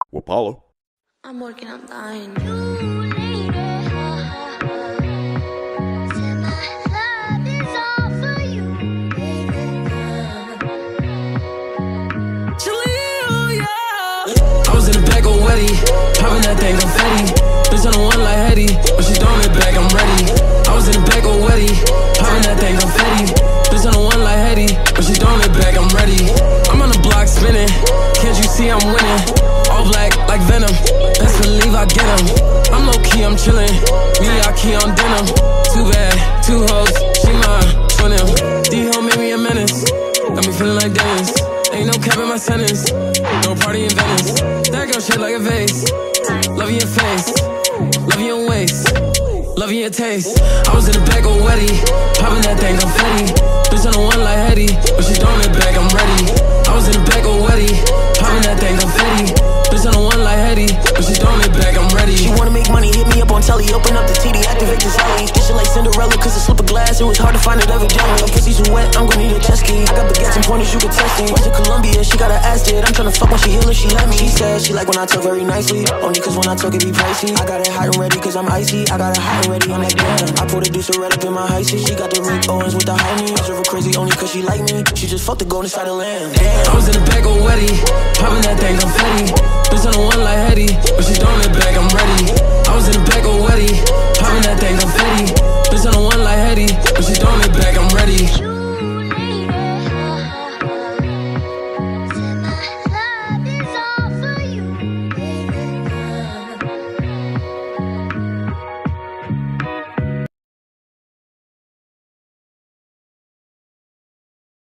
Apollo. I'm working on dying. Jeleel, yeah. I was in the back of Wetty, popping that thing confetti. Bitch on the one like Hetty, but she throwing it back, I'm ready. I was in the back of Wetty, popping that thing confetti. Bitch on the one like Hetty, but she throwing it back, I'm ready. I'm on the block spinning, can't you see I'm winning? All black like Venom, best believe I get him. I'm low key, I'm chillin', me I key on denim. Too bad, two hoes, she mine, twin him. D-Ho made me a menace, got me feeling like Dennis. Ain't no cap in my sentence, no party in Venice. That girl shit like a vase, love your face, love your waist, love your taste. I was in the back of Wetty, popping that thing confetti. Bitch on the one like Hetty, but she throwing it back, I'm ready. I was in the back of Wetty, popping that thing confetti. Bitch on the one like Hetty, but she throwing it back, I'm ready. She wanna make money, hit me up on telly, open up the TD, activate the celly. This shit like Cinderella, cause a slip of glass, it was hard to find it every day. Her pussy so wet, I'm gonna need a jet ski. I got baguettes and pointers, you can test me. Went to Colombia, she got her ass did. I'm tryna fuck when she heal her, she let me. She said she like when I talk very nicely, only cause when I talk it be pricey. I got it hot and ready cause I'm icy, I got it hot and ready on that damn. I put a deuce red up in my high seat. She got the Rick Owens with the high knee. I serve her crazy only cause she like me. She just fucked the gold inside the lamb. Damn. I was in the back of Wetty, popping that thing confetti. Bitch on the one like Hetty, but she throwing it back, I'm ready. I was in the back of Wetty, popping that thing confetti. Bitch on the one like Hetty, but she throwing it back, I'm ready.